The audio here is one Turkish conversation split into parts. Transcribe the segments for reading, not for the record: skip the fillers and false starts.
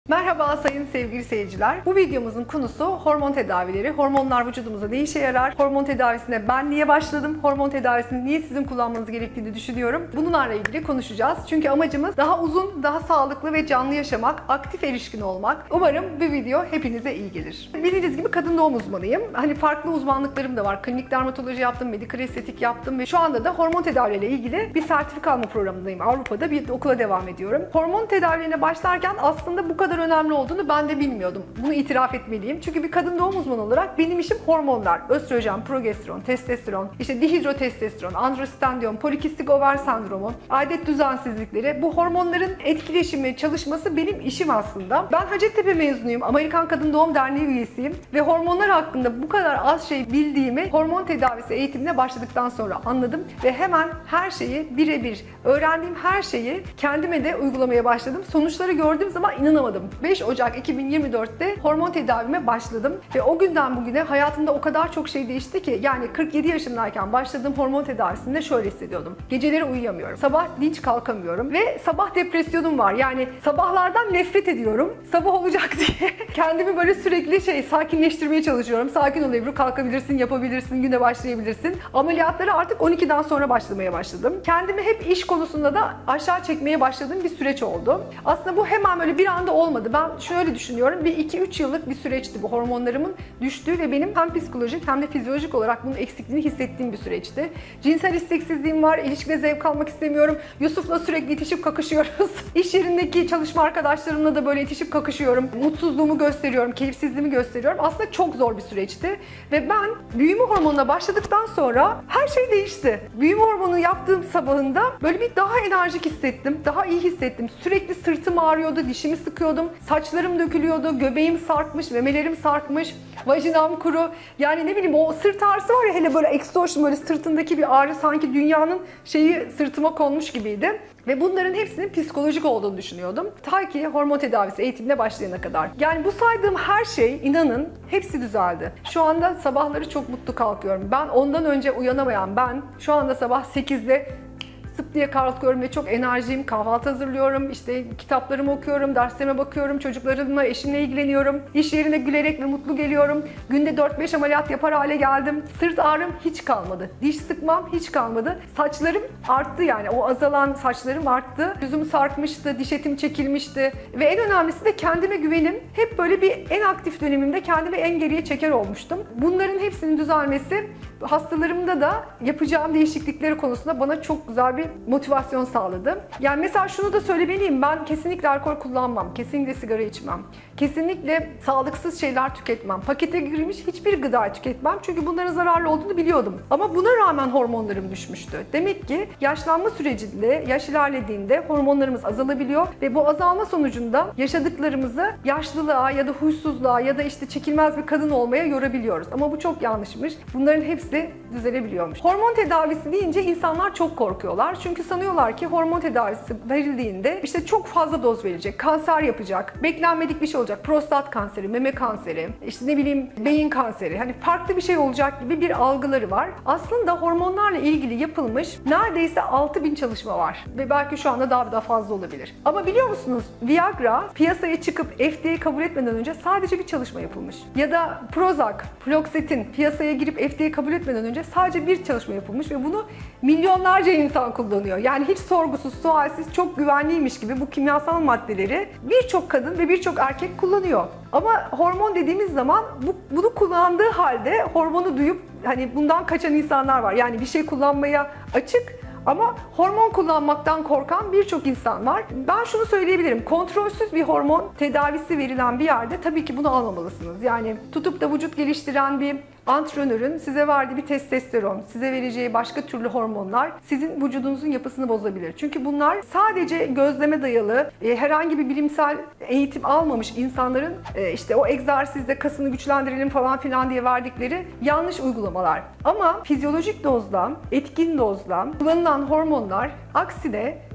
Merhaba sayın sevgili seyirciler. Bu videomuzun konusu hormon tedavileri. Hormonlar vücudumuza ne işe yarar? Hormon tedavisine ben niye başladım? Hormon tedavisini niye sizin kullanmanız gerektiğini düşünüyorum. Bunlarla ilgili konuşacağız. Çünkü amacımız daha uzun, daha sağlıklı ve canlı yaşamak, aktif erişkin olmak. Umarım bu video hepinize iyi gelir. Bildiğiniz gibi kadın doğum uzmanıyım. Hani farklı uzmanlıklarım da var. Klinik dermatoloji yaptım, medikal estetik yaptım ve şu anda da hormon tedavileriyle ilgili bir sertifika alma programındayım. Avrupa'da bir okula devam ediyorum. Hormon tedavilerine başlarken aslında bu kadar önemli olduğunu ben de bilmiyordum. Bunu itiraf etmeliyim. Çünkü bir kadın doğum uzmanı olarak benim işim hormonlar. Östrojen, progesteron, testosteron, işte dihidrotestosteron, androstendion, polikistik over sendromu, adet düzensizlikleri. Bu hormonların etkileşimi, çalışması benim işim aslında. Ben Hacettepe mezunuyum. Amerikan Kadın Doğum Derneği üyesiyim. Ve hormonlar hakkında bu kadar az şey bildiğimi hormon tedavisi eğitimine başladıktan sonra anladım. Ve hemen her şeyi birebir öğrendiğim her şeyi kendime de uygulamaya başladım. Sonuçları gördüğüm zaman inanamadım. 5 Ocak 2024'te hormon tedavime başladım ve o günden bugüne hayatımda o kadar çok şey değişti ki, yani 47 yaşındayken başladığım hormon tedavisinde şöyle hissediyordum. Geceleri uyuyamıyorum. Sabah dinç kalkamıyorum ve sabah depresyonum var. Yani sabahlardan nefret ediyorum. Sabah olacak diye kendimi böyle sürekli sakinleştirmeye çalışıyorum. Sakin ol Ebru, kalkabilirsin, yapabilirsin, güne başlayabilirsin. Ameliyatlara artık 12'den sonra başlamaya başladım. Kendimi hep iş konusunda da aşağı çekmeye başladığım bir süreç oldu. Aslında bu hemen böyle bir anda olmadı. Ben şöyle düşünüyorum, bir 2-3 yıllık bir süreçti bu hormonlarımın düştüğü ve benim hem psikolojik hem de fizyolojik olarak bunun eksikliğini hissettiğim bir süreçti. Cinsel isteksizliğim var, ilişkide zevk almak istemiyorum. Yusuf'la sürekli itişip kakışıyoruz. İş yerindeki çalışma arkadaşlarımla da böyle itişip kakışıyorum. Mutsuzluğumu gösteriyorum, keyifsizliğimi gösteriyorum. Aslında çok zor bir süreçti ve ben büyüme hormonuna başladıktan sonra her şey değişti. Büyüme hormonu yaptığım sabahında böyle bir daha enerjik hissettim, daha iyi hissettim. Sürekli sırtım ağrıyordu, dişimi sıkıyordum. Saçlarım dökülüyordu, göbeğim sarkmış, memelerim sarkmış, vajinam kuru. Yani ne bileyim, o sırt ağrısı var ya, hele böyle exhaustion, böyle sırtındaki bir ağrı, sanki dünyanın sırtıma konmuş gibiydi. Ve bunların hepsinin psikolojik olduğunu düşünüyordum. Ta ki hormon tedavisi eğitimine başlayana kadar. Yani bu saydığım her şey, inanın, hepsi düzeldi. Şu anda sabahları çok mutlu kalkıyorum. Ben ondan önce uyanamayan ben şu anda sabah 8'de sıp diye kalkıyorum ve çok enerjiyim. Kahvaltı hazırlıyorum, işte kitaplarımı okuyorum, derslerime bakıyorum, çocuklarımla, eşimle ilgileniyorum. İş yerine gülerek ve mutlu geliyorum. Günde 4-5 ameliyat yapar hale geldim. Sırt ağrım hiç kalmadı. Diş sıkmam hiç kalmadı. Saçlarım arttı, yani o azalan saçlarım arttı. Yüzüm sarkmıştı, diş etim çekilmişti. Ve en önemlisi de kendime güvenim. Hep böyle bir en aktif dönemimde kendimi en geriye çeker olmuştum. Bunların hepsinin düzelmesi hastalarımda da yapacağım değişiklikleri konusunda bana çok güzel bir motivasyon sağladı. Yani mesela şunu da söylemeliyim, ben kesinlikle alkol kullanmam, kesinlikle sigara içmem, kesinlikle sağlıksız şeyler tüketmem, pakete girilmiş hiçbir gıda tüketmem, çünkü bunların zararlı olduğunu biliyordum. Ama buna rağmen hormonlarım düşmüştü. Demek ki yaşlanma sürecinde, yaş ilerlediğinde hormonlarımız azalabiliyor ve bu azalma sonucunda yaşadıklarımızı yaşlılığa ya da huysuzluğa ya da işte çekilmez bir kadın olmaya yorabiliyoruz. Ama bu çok yanlışmış. Bunların hepsi düzelebiliyormuş. Hormon tedavisi deyince insanlar çok korkuyorlar. Çünkü sanıyorlar ki hormon tedavisi verildiğinde işte çok fazla doz verilecek, kanser yapacak, beklenmedik bir şey olacak. Prostat kanseri, meme kanseri, işte ne bileyim beyin kanseri. Hani farklı bir şey olacak gibi bir algıları var. Aslında hormonlarla ilgili yapılmış neredeyse 6000 çalışma var. Ve belki şu anda daha fazla olabilir. Ama biliyor musunuz? Viagra piyasaya çıkıp FDA kabul etmeden önce sadece bir çalışma yapılmış. Ya da Prozac, Fluoxetin piyasaya girip FDA kabul etmeden önce sadece bir çalışma yapılmış ve bunu milyonlarca insan kullanıyor. Yani hiç sorgusuz, sualsiz, çok güvenliymiş gibi bu kimyasal maddeleri birçok kadın ve birçok erkek kullanıyor. Ama hormon dediğimiz zaman bunu kullandığı halde hormonu duyup hani bundan kaçan insanlar var. Yani bir şey kullanmaya açık ama hormon kullanmaktan korkan birçok insan var. Ben şunu söyleyebilirim. Kontrolsüz bir hormon tedavisi verilen bir yerde tabii ki bunu almamalısınız. Yani tutup da vücut geliştiren bir antrenörün size verdiği bir testosteron, size vereceği başka türlü hormonlar sizin vücudunuzun yapısını bozabilir. Çünkü bunlar sadece gözleme dayalı, herhangi bir bilimsel eğitim almamış insanların işte o egzersizde kasını güçlendirelim falan filan diye verdikleri yanlış uygulamalar. Ama fizyolojik dozda, etkin dozda kullanılan hormonlar aksine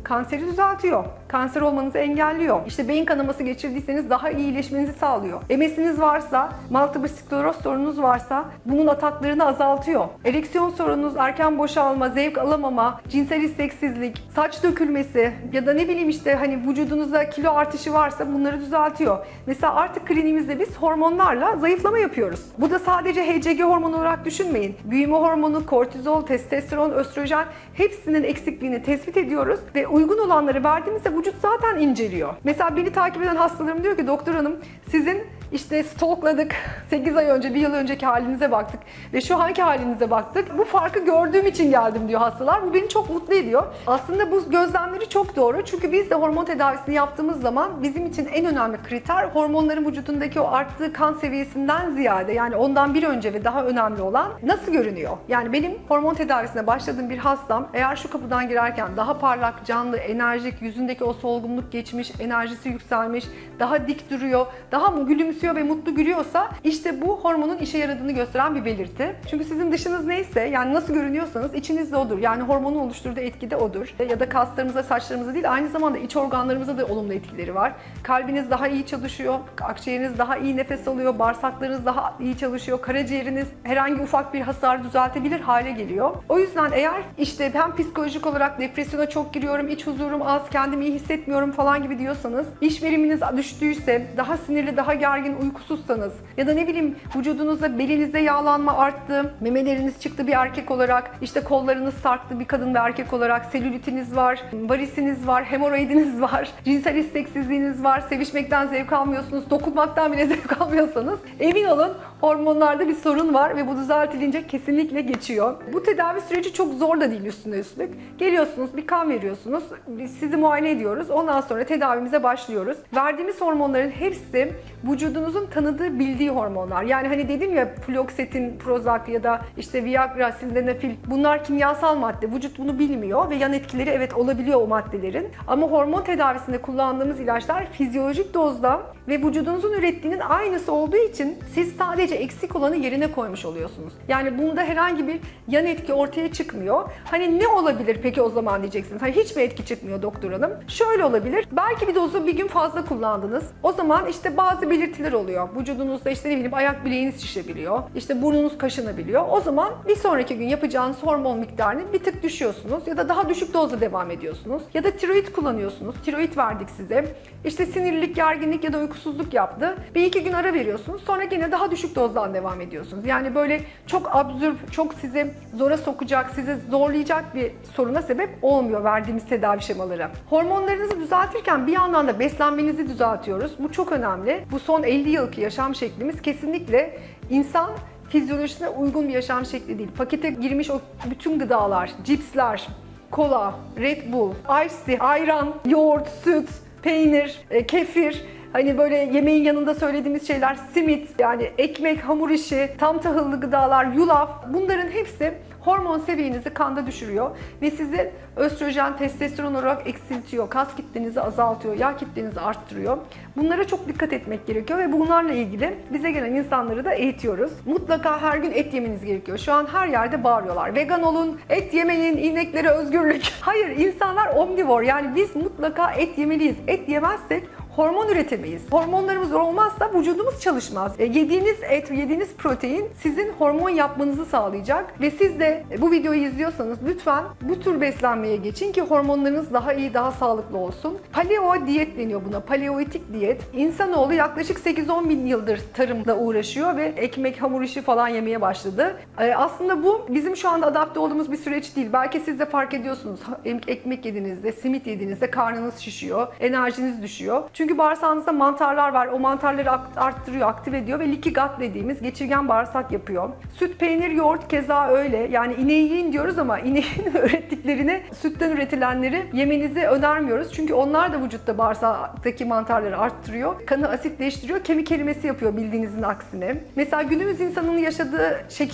kanseri düzeltiyor. Kanser olmanızı engelliyor. İşte beyin kanaması geçirdiyseniz daha iyi iyileşmenizi sağlıyor. MS'iniz varsa, multiple skleroz sorununuz varsa bunun ataklarını azaltıyor. Ereksiyon sorununuz, erken boşalma, zevk alamama, cinsel isteksizlik, saç dökülmesi ya da ne bileyim işte hani vücudunuzda kilo artışı varsa bunları düzeltiyor. Mesela artık kliniğimizde biz hormonlarla zayıflama yapıyoruz. Bu da sadece HCG hormonu olarak düşünmeyin. Büyüme hormonu, kortizol, testosteron, östrojen hepsinin eksikliğini tespit ediyoruz ve uygun olanları verdiğimizde vücut zaten inceliyor. Mesela beni takip eden hastalarım diyor ki doktor hanım sizin işte stalkladık, 8 ay önce, 1 yıl önceki halinize baktık ve şu anki halinize baktık. Bu farkı gördüğüm için geldim diyor hastalar. Bu beni çok mutlu ediyor. Aslında bu gözlemleri çok doğru. Çünkü biz de hormon tedavisini yaptığımız zaman bizim için en önemli kriter hormonların vücudundaki o arttığı kan seviyesinden ziyade, yani ondan bir önce ve daha önemli olan nasıl görünüyor? Yani benim hormon tedavisine başladığım bir hastam eğer şu kapıdan girerken daha parlak, canlı, enerjik, yüzündeki o solgunluk geçmiş, enerjisi yükselmiş, daha dik duruyor, daha mı gülümsüyor ve mutlu gülüyorsa işte bu hormonun işe yaradığını gösteren bir belirti. Çünkü sizin dışınız neyse, yani nasıl görünüyorsanız içiniz de odur. Yani hormonun oluşturduğu etki de odur. Ya da kaslarımıza, saçlarımıza değil, aynı zamanda iç organlarımıza da olumlu etkileri var. Kalbiniz daha iyi çalışıyor, akciğeriniz daha iyi nefes alıyor, bağırsaklarınız daha iyi çalışıyor, karaciğeriniz herhangi ufak bir hasarı düzeltebilir hale geliyor. O yüzden eğer işte hem psikolojik olarak depresyona çok giriyorum, iç huzurum az, kendimi iyi hissetmiyorum falan gibi diyorsanız, iş veriminiz düştüyse, daha sinirli, daha gergin, uykusuzsanız ya da ne bileyim vücudunuzda belinizde yağlanma arttı, memeleriniz çıktı bir erkek olarak, işte kollarınız sarktı bir kadın ve erkek olarak, selülitiniz var, varisiniz var, hemoroidiniz var, cinsel isteksizliğiniz var, sevişmekten zevk almıyorsunuz, dokunmaktan bile zevk almıyorsanız emin olun hormonlarda bir sorun var ve bu düzeltilince kesinlikle geçiyor. Bu tedavi süreci çok zor da değil üstüne üstlük. Geliyorsunuz, bir kan veriyorsunuz, biz sizi muayene ediyoruz, ondan sonra tedavimize başlıyoruz. Verdiğimiz hormonların hepsi vücudunuzun tanıdığı, bildiği hormonlar. Yani hani dedim ya fluoksetin, Prozac ya da işte Viagra, sildenafil, bunlar kimyasal madde. Vücut bunu bilmiyor ve yan etkileri evet olabiliyor o maddelerin. Ama hormon tedavisinde kullandığımız ilaçlar fizyolojik dozda ve vücudunuzun ürettiğinin aynısı olduğu için siz sadece eksik olanı yerine koymuş oluyorsunuz. Yani bunda herhangi bir yan etki ortaya çıkmıyor. Hani ne olabilir peki o zaman diyeceksiniz. Hani hiç mi etki çıkmıyor doktor hanım? Şöyle olabilir. Belki bir dozu bir gün fazla kullandınız. O zaman işte bazı belirtiler oluyor. Vücudunuzda işte ne bileyim ayak bileğiniz şişebiliyor. İşte burnunuz kaşınabiliyor. O zaman bir sonraki gün yapacağınız hormon miktarını bir tık düşüyorsunuz ya da daha düşük dozda devam ediyorsunuz. Ya da tiroid kullanıyorsunuz. Tiroid verdik size. İşte sinirlilik, gerginlik ya da uykusuzluk yaptı. Bir iki gün ara veriyorsunuz. Sonra yine daha düşük dozdan devam ediyorsunuz. Yani böyle çok absürt, çok sizi zora sokacak, sizi zorlayacak bir soruna sebep olmuyor verdiğimiz tedavi şemaları. Hormonlarınızı düzeltirken bir yandan da beslenmenizi düzeltiyoruz. Bu çok önemli. Bu son 50 yılki yaşam şeklimiz kesinlikle insan fizyolojisine uygun bir yaşam şekli değil. Pakete girmiş o bütün gıdalar, cipsler, kola, Red Bull, Ice tea, ayran, yoğurt, süt, peynir, kefir, hani böyle yemeğin yanında söylediğimiz şeyler, simit, yani ekmek, hamur işi, tam tahıllı gıdalar, yulaf, bunların hepsi hormon seviyenizi kanda düşürüyor ve sizi östrojen, testosteron olarak eksiltiyor, kas kitlenizi azaltıyor, yağ kitlenizi arttırıyor. Bunlara çok dikkat etmek gerekiyor ve bunlarla ilgili bize gelen insanları da eğitiyoruz. Mutlaka her gün et yemeniz gerekiyor. Şu an her yerde bağırıyorlar. Vegan olun, et yemeyin, ineklere özgürlük. Hayır, insanlar omnivor, yani biz mutlaka et yemeliyiz. Et yemezsek hormon üretemeyiz. Hormonlarımız olmazsa vücudumuz çalışmaz. Yediğiniz et, yediğiniz protein sizin hormon yapmanızı sağlayacak ve siz de bu videoyu izliyorsanız lütfen bu tür beslenmeye geçin ki hormonlarınız daha iyi, daha sağlıklı olsun. Paleo diyet deniyor buna. Paleolitik diyet. İnsanoğlu yaklaşık 8-10 bin yıldır tarımla uğraşıyor ve ekmek, hamur işi falan yemeye başladı. Aslında bu bizim şu anda adapte olduğumuz bir süreç değil. Belki siz de fark ediyorsunuz. Ekmek yediğinizde, simit yediğinizde karnınız şişiyor, enerjiniz düşüyor. Çünkü bağırsağınızda mantarlar var. O mantarları arttırıyor, aktive ediyor ve leaky gut dediğimiz geçirgen bağırsak yapıyor. Süt, peynir, yoğurt keza öyle. Yani ineği yiyin diyoruz ama ineğin ürettiklerini, sütten üretilenleri yemenizi önermiyoruz. Çünkü onlar da vücutta bağırsaktaki mantarları arttırıyor. Kanı asitleştiriyor, kemik erimesi yapıyor bildiğinizin aksine. Mesela günümüz insanının yaşadığı şekil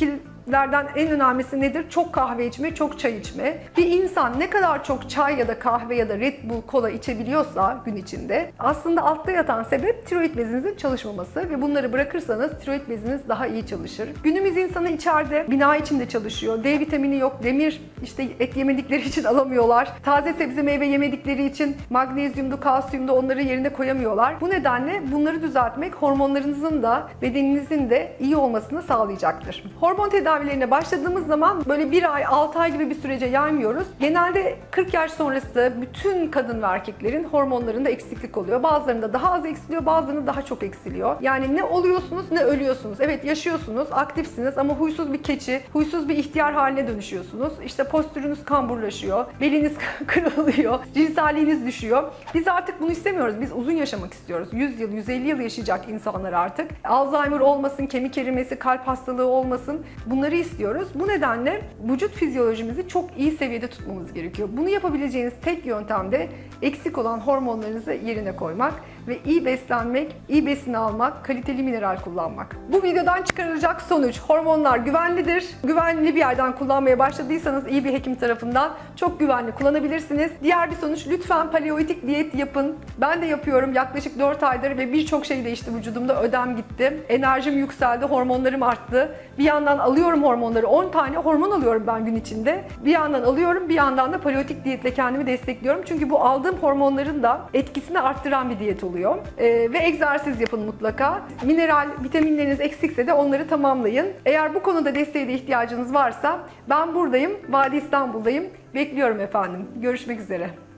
sebeplerden en önemlisi nedir? Çok kahve içme, çok çay içme. Bir insan ne kadar çok çay ya da kahve ya da Red Bull, kola içebiliyorsa gün içinde aslında altta yatan sebep tiroid bezinizin çalışmaması ve bunları bırakırsanız tiroid beziniz daha iyi çalışır. Günümüz insanı içeride, bina içinde çalışıyor. D vitamini yok, demir işte et yemedikleri için alamıyorlar. Taze sebze meyve yemedikleri için magnezyumdu, kalsiyumdu onları yerine koyamıyorlar. Bu nedenle bunları düzeltmek hormonlarınızın da bedeninizin de iyi olmasını sağlayacaktır. Hormon tedavilerine başladığımız zaman böyle 1 ay, 6 ay gibi bir sürece yaymıyoruz. Genelde 40 yaş sonrası bütün kadın ve erkeklerin hormonlarında eksiklik oluyor. Bazılarında daha az eksiliyor, bazılarında daha çok eksiliyor. Yani ne oluyorsunuz ne ölüyorsunuz. Evet yaşıyorsunuz, aktifsiniz ama huysuz bir keçi, huysuz bir ihtiyar haline dönüşüyorsunuz. İşte postürünüz kamburlaşıyor, beliniz kırılıyor, cinselliğiniz düşüyor. Biz artık bunu istemiyoruz. Biz uzun yaşamak istiyoruz. 100 yıl, 150 yıl yaşayacak insanlar artık. Alzheimer olmasın, kemik erimesi, kalp hastalığı olmasın. Bunları istiyoruz. Bu nedenle vücut fizyolojimizi çok iyi seviyede tutmamız gerekiyor. Bunu yapabileceğiniz tek yöntem de eksik olan hormonlarınızı yerine koymak ve iyi beslenmek, iyi besin almak, kaliteli mineral kullanmak. Bu videodan çıkarılacak sonuç: hormonlar güvenlidir. Güvenli bir yerden kullanmaya başladıysanız iyi bir hekim tarafından çok güvenli kullanabilirsiniz. Diğer bir sonuç: lütfen paleolitik diyet yapın. Ben de yapıyorum yaklaşık 4 aydır ve birçok şey değişti vücudumda. Ödem gitti, enerjim yükseldi, hormonlarım arttı. Bir yandan alıyorum hormonları, 10 tane hormon alıyorum ben gün içinde. Bir yandan alıyorum, bir yandan da paleolitik diyetle kendimi destekliyorum. Çünkü bu aldığım hormonların da etkisini arttıran bir diyet oluyor. Ve egzersiz yapın mutlaka. Mineral, vitaminleriniz eksikse de onları tamamlayın. Eğer bu konuda desteğe de ihtiyacınız varsa ben buradayım, Vadi İstanbul'dayım. Bekliyorum efendim. Görüşmek üzere.